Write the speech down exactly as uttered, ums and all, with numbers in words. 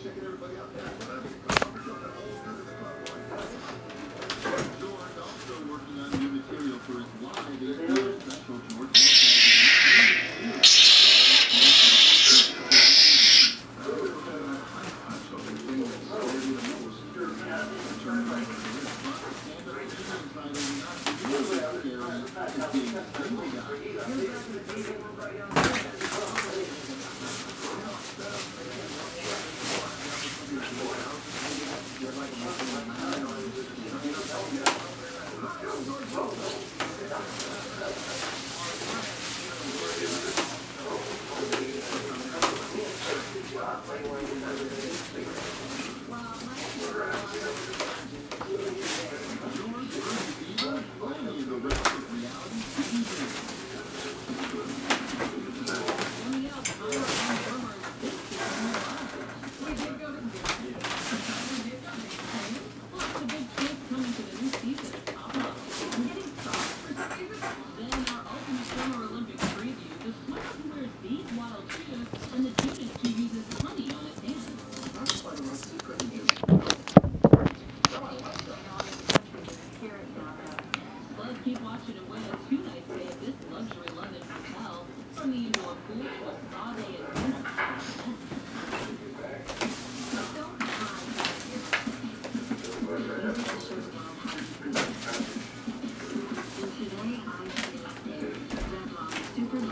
Keep watching and win a two-night stay at this luxury London hotel. From the indoor pool to a spa day and dinner. Super